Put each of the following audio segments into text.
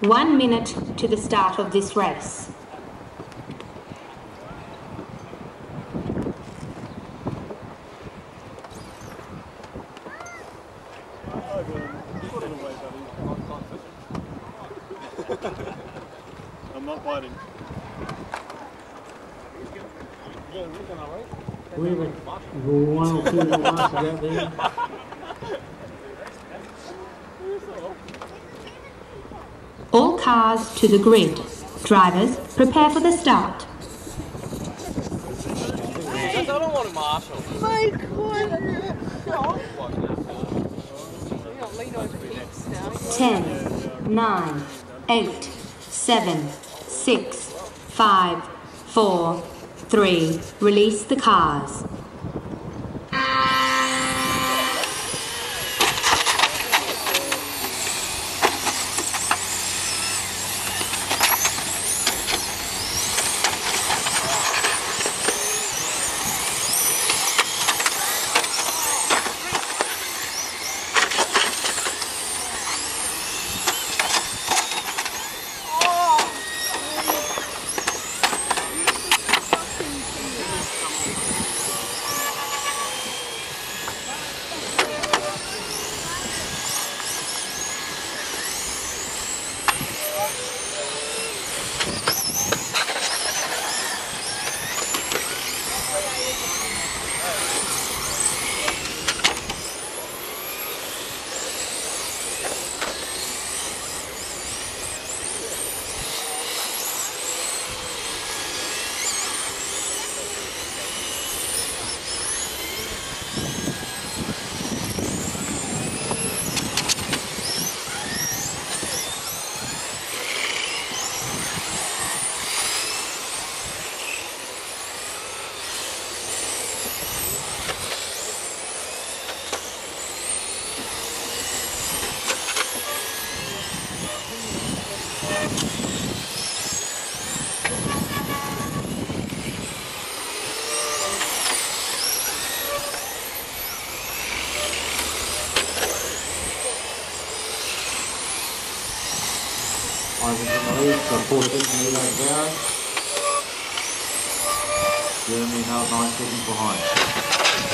1 minute to the start of this race. I'm not biting. We have one or two little masses out there. All cars to the grid. Drivers, prepare for the start. I don't want to marshal. Mate, what? 10, 9, 8, 7, 6, 5, 4, 3. Release the cars. Ivan's in the lead, got 4 seconds in the garage. Jeremy now 9 seconds behind.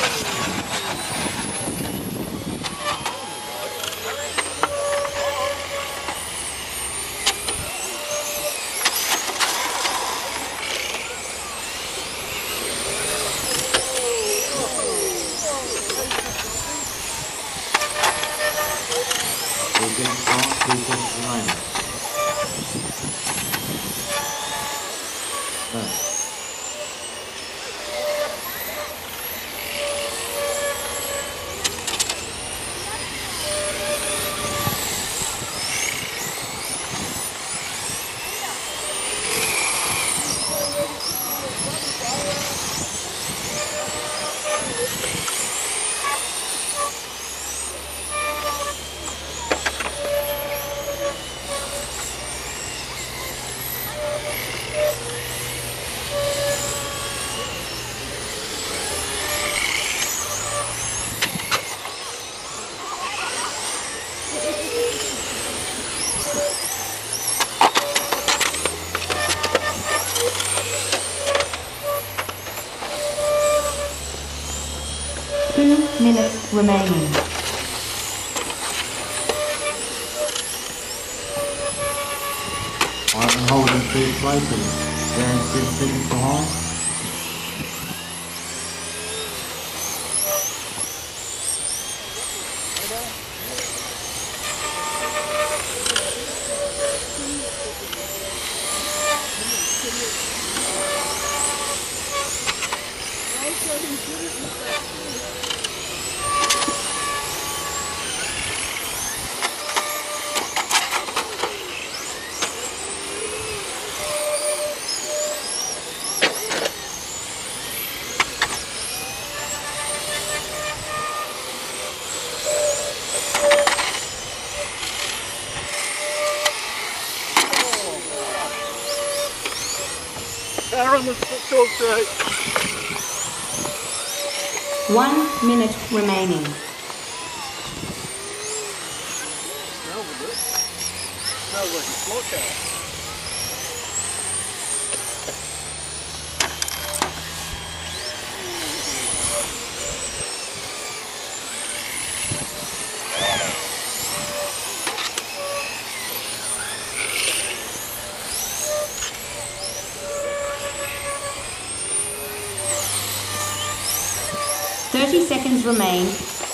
Minutes remaining. Ivan holding 3rd place and Darren 7 seconds behind. Aaron, the talk straight. 1 minute remaining. smells like a smokehouse. 30 seconds remain.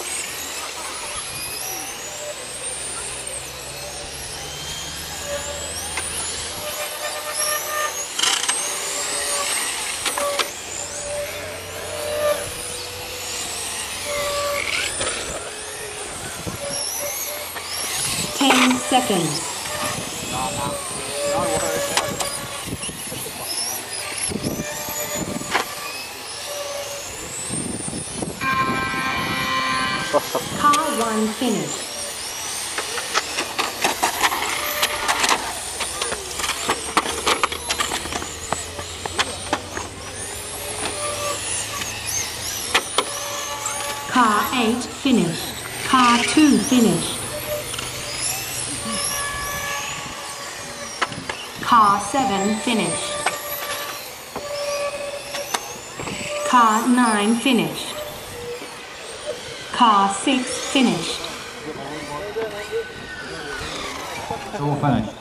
Seconds. Car 1 finished. Car 8 finished. Car 2 finished. Car 7 finished. Car 9 finished. Car 6 finished. It's all finished.